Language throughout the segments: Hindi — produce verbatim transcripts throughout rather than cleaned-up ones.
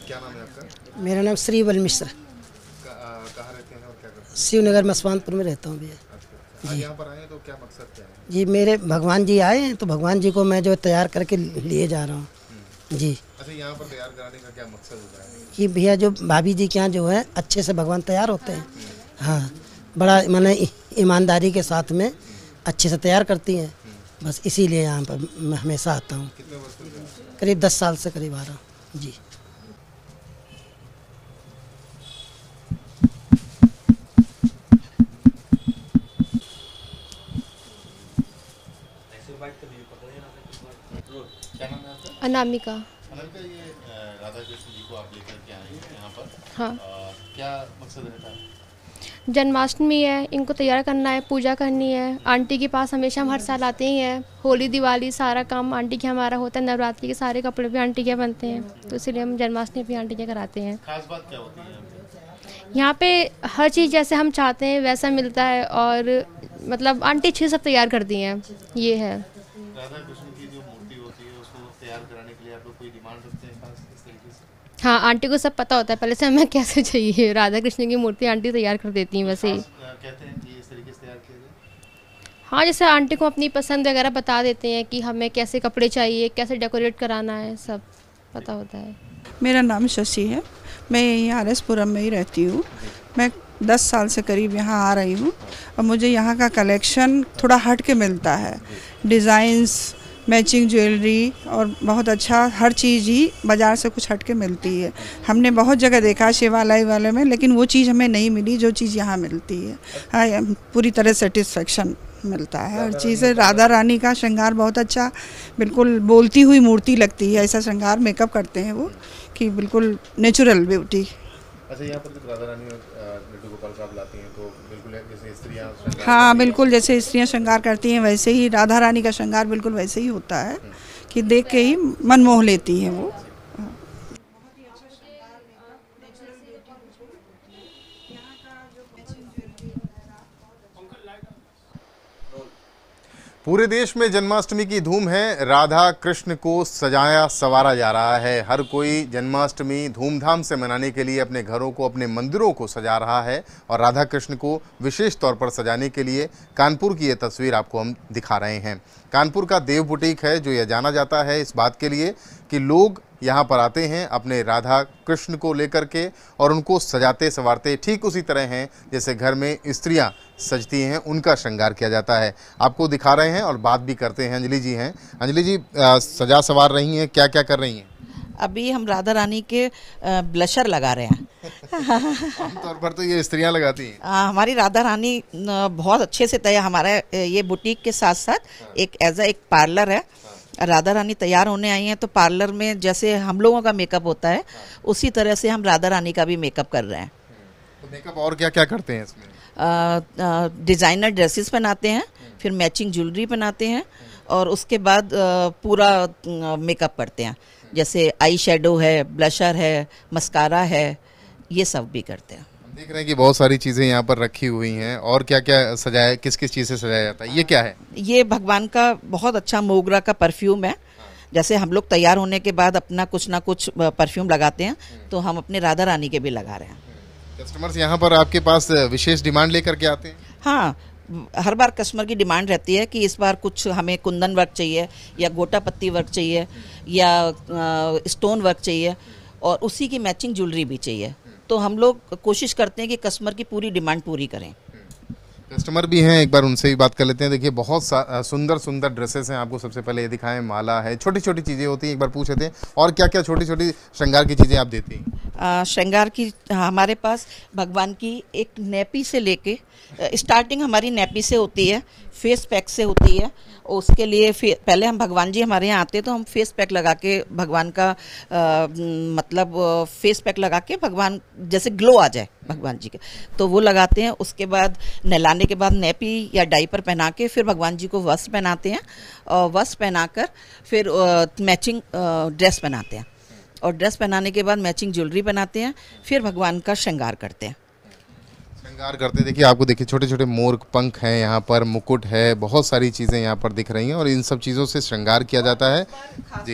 क्या नाम है आपका? मेरा नाम श्री बल मिश्र। कहाँ रहते हैं और क्या करते हैं? शिवनगर मसवानपुर में रहता हूँ भैया। अच्छा, आज यहाँ पर आए तो क्या मकसद क्या है? जी मेरे भगवान जी आए हैं तो भगवान जी को मैं जो तैयार करके लिए जा रहा हूँ जी। अच्छा, यहाँ पर तैयार कराने का क्या मकसद होता है? कि भैया जो भाभी जी के यहाँ जो है अच्छे से भगवान तैयार होते हैं। हाँ, बड़ा माने ईमानदारी के साथ में अच्छे से तैयार करती हैं। बस इसीलिए यहाँ पर मैं हमेशा आता हूँ। कितने वर्ष से? करीब दस साल से करीब आ रहा हूँ जी। क्या नाम है आपका? अनामिका। अनामिका, ये राधा कृष्ण जी को आप लेकर के आए हैं यहाँ पर। हाँ, आ, क्या मकसद रहता है? जन्माष्टमी है, इनको तैयार करना है, पूजा करनी है। आंटी के पास हमेशा हम हर साल आते ही हैं। होली दिवाली सारा काम आंटी के हमारा होता है। नवरात्रि के सारे कपड़े भी आंटी के बनते हैं, तो इसलिए हम जन्माष्टमी भी आंटी के कराते हैं। खास बात क्या होती है यहाँ पे हर चीज़ जैसे हम चाहते हैं वैसा मिलता है, और मतलब आंटी अच्छे से सब तैयार करती हैं। ये है। राधा कृष्ण की जो मूर्ति होती है उसको तैयार कराने के लिए आप लोग कोई डिमांड रखते हैं खास इस तरीके से? हाँ, आंटी को सब पता होता है पहले से हमें कैसे चाहिए। राधा कृष्ण की मूर्ति आंटी तैयार कर देती हैं वैसे ही। कहते हैं कि इस तरीके से तैयार किया जाए? हाँ, जैसे आंटी को अपनी पसंद वगैरह बता देते हैं कि हमें कैसे कपड़े चाहिए, कैसे डेकोरेट कराना है, सब पता होता है। मेरा नाम शशि है। मैं यहीं आर एस पुरम में ही रहती हूँ। मैं दस साल से करीब यहाँ आ रही हूँ और मुझे यहाँ का कलेक्शन थोड़ा हट के मिलता है। डिज़ाइंस, मैचिंग ज्वेलरी और बहुत अच्छा हर चीज़ ही बाज़ार से कुछ हट के मिलती है। हमने बहुत जगह देखा शिवालय वाले में, लेकिन वो चीज़ हमें नहीं मिली जो चीज़ यहाँ मिलती है। हाँ, पूरी तरह सेटिस्फेक्शन मिलता है हर चीज़ से। राधा रानी का श्रृंगार बहुत अच्छा, बिल्कुल बोलती हुई मूर्ति लगती है। ऐसा श्रृंगार मेकअप करते हैं वो कि बिल्कुल नेचुरल ब्यूटी। अच्छा, यहाँ पर जब राधा रानी लड्डू गोपाल का आप लाती हैं तो बिल्कुल जैसे स्त्रियाँ? हाँ, बिल्कुल जैसे स्त्रियाँ श्रृंगार करती हैं वैसे ही राधा रानी का श्रृंगार बिल्कुल वैसे ही होता है कि देख के ही मन मोह लेती हैं वो। पूरे देश में जन्माष्टमी की धूम है। राधा कृष्ण को सजाया संवारा जा रहा है। हर कोई जन्माष्टमी धूमधाम से मनाने के लिए अपने घरों को, अपने मंदिरों को सजा रहा है और राधा कृष्ण को विशेष तौर पर सजाने के लिए कानपुर की ये तस्वीर आपको हम दिखा रहे हैं। कानपुर का देव बुटीक है जो यह जाना जाता है इस बात के लिए कि लोग यहाँ पर आते हैं अपने राधा कृष्ण को लेकर के और उनको सजाते संवारते ठीक उसी तरह हैं जैसे घर में स्त्रियाँ सजती हैं, उनका श्रृंगार किया जाता है। आपको दिखा रहे हैं और बात भी करते हैं। अंजलि जी हैं। अंजलि जी, आ, सजा संवार रही हैं, क्या क्या कर रही हैं? अभी हम राधा रानी के ब्लशर लगा रहे हैं। आमतौर पर तो ये स्त्रियाँ लगाती हैं। आ, हमारी राधा रानी बहुत अच्छे से तैयार, हमारा ये बुटीक के साथ साथ एक एज अ एक पार्लर है। राधा रानी तैयार होने आई हैं तो पार्लर में जैसे हम लोगों का मेकअप होता है उसी तरह से हम राधा रानी का भी मेकअप कर रहे हैं। तो मेकअप और क्या क्या करते हैं इसमें? डिज़ाइनर ड्रेसेस पहनाते हैं, फिर मैचिंग ज्वेलरी पहनाते हैं और उसके बाद आ, पूरा मेकअप करते हैं। जैसे आई शेडो है, ब्लशर है, मस्कारा है, ये सब भी करते हैं। देख रहे हैं कि बहुत सारी चीज़ें यहाँ पर रखी हुई हैं। और क्या क्या सजाया, किस किस चीज़ से सजाया जाता है? ये क्या है? ये भगवान का बहुत अच्छा मोगरा का परफ्यूम है। जैसे हम लोग तैयार होने के बाद अपना कुछ ना कुछ परफ्यूम लगाते हैं तो हम अपने राधा रानी के भी लगा रहे हैं। कस्टमर्स यहाँ पर आपके पास विशेष डिमांड लेकर के आते हैं? हाँ, हर बार कस्टमर की डिमांड रहती है कि इस बार कुछ हमें कुंदन वर्क चाहिए या गोटा पत्ती वर्क चाहिए या स्टोन वर्क चाहिए और उसी की मैचिंग ज्वेलरी भी चाहिए। तो हम लोग कोशिश करते हैं कि कस्टमर की पूरी डिमांड पूरी करें। कस्टमर भी हैं, एक बार उनसे भी बात कर लेते हैं। देखिए, बहुत सुंदर सुंदर ड्रेसेस हैं। आपको सबसे पहले ये दिखाएं, माला है, छोटी छोटी चीज़ें होती हैं, एक बार पूछ लेते हैं। और क्या क्या छोटी छोटी श्रृंगार की चीज़ें आप देती हैं? श्रृंगार की हमारे पास भगवान की एक नेपी से लेके स्टार्टिंग हमारी नेपी से होती है, फेस पैक से होती है। उसके लिए पहले हम भगवान जी हमारे यहाँ आते हैं तो हम फेस पैक लगा के भगवान का आ, मतलब फेस पैक लगा के भगवान जैसे ग्लो आ जाए भगवान जी के, तो वो लगाते हैं। उसके बाद नहलाने के बाद नेपी या डाइपर पहना के फिर भगवान जी को वस्त्र पहनाते हैं और वस्त्र पहनाकर फिर मैचिंग ड्रेस पहनाते हैं और ड्रेस पहनाने के बाद मैचिंग ज्वेलरी पहनाते हैं। फिर भगवान का श्रृंगार करते हैं। श्रृंगार करते देखिए, आपको देखिए छोटे छोटे मोर पंख हैं, यहाँ पर मुकुट है, बहुत सारी चीज़ें यहाँ पर दिख रही हैं और इन सब चीज़ों से श्रृंगार किया जाता है। जी,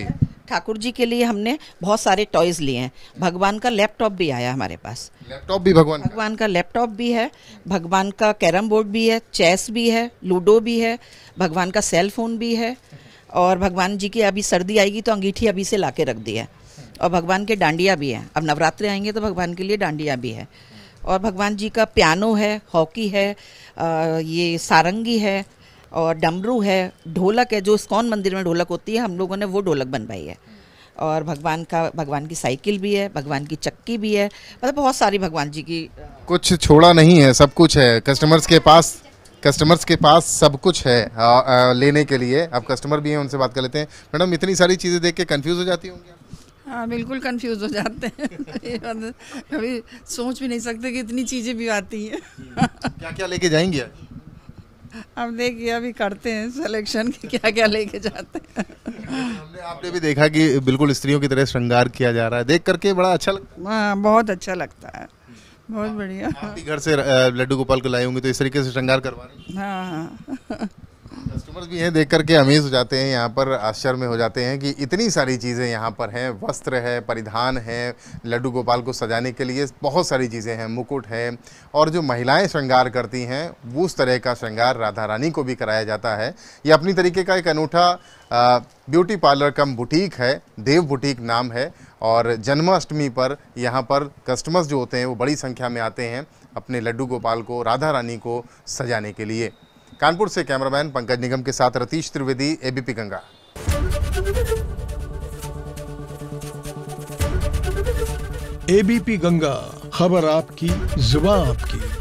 ठाकुर जी के लिए हमने बहुत सारे टॉयज लिए हैं। भगवान का लैपटॉप भी आया हमारे पास। लैपटॉप भी भगवान का? भगवान का लैपटॉप भी है, भगवान का कैरम बोर्ड भी है, चेस भी है, लूडो भी है, भगवान का सेल फोन भी है, और भगवान जी की अभी सर्दी आएगी तो अंगीठी अभी से ला के रख दी है, और भगवान के डांडिया भी हैं। अब नवरात्रे आएंगे तो भगवान के लिए डांडिया भी है, और भगवान जी का पियानो है, हॉकी है, ये सारंगी है, और डमरू है, ढोलक है, जो इस्कॉन मंदिर में ढोलक होती है हम लोगों ने वो ढोलक बनवाई है, और भगवान का भगवान की साइकिल भी है, भगवान की चक्की भी है, मतलब बहुत सारी भगवान जी की। कुछ छोड़ा नहीं है, सब कुछ है कस्टमर्स के पास। कस्टमर्स के पास सब कुछ है आ, आ, लेने के लिए। अब कस्टमर भी हैं, उनसे बात कर लेते हैं। मैडम, इतनी सारी चीज़ें देख के कंफ्यूज हो जाती होंगी आप? हाँ बिल्कुल कंफ्यूज हो जाते हैं। कभी सोच भी नहीं सकते कि इतनी चीज़ें भी आती हैं। क्या क्या लेके जाएंगे आज? अब देखिए अभी करते हैं सिलेक्शन कि क्या क्या लेके जाते हैं। हमने आपने भी देखा कि बिल्कुल स्त्रियों की तरह श्रृंगार किया जा रहा है, देख करके बड़ा अच्छा लगता है। हाँ बहुत अच्छा लगता है, बहुत बढ़िया। आप भी घर से अ, लड्डू गोपाल को लाए होंगे तो इस तरीके से श्रृंगार करवा रहे हैं। हाँ हाँ कस्टमर्स भी हैं, देख करके अमेज हो जाते हैं, यहाँ पर आश्चर्य में हो जाते हैं कि इतनी सारी चीज़ें यहाँ पर हैं। वस्त्र है, परिधान है, लड्डू गोपाल को सजाने के लिए बहुत सारी चीज़ें हैं, मुकुट है, और जो महिलाएं श्रृंगार करती हैं वो उस तरह का श्रृंगार राधा रानी को भी कराया जाता है। ये अपनी तरीके का एक अनूठा ब्यूटी पार्लर कम बुटीक है, देव बुटीक नाम है, और जन्माष्टमी पर यहाँ पर कस्टमर्स जो होते हैं वो बड़ी संख्या में आते हैं अपने लड्डू गोपाल को, राधा रानी को सजाने के लिए। कानपुर से कैमरामैन पंकज निगम के साथ रतीश त्रिवेदी, एबीपी गंगा। एबीपी गंगा, खबर आपकी, जुबान आपकी।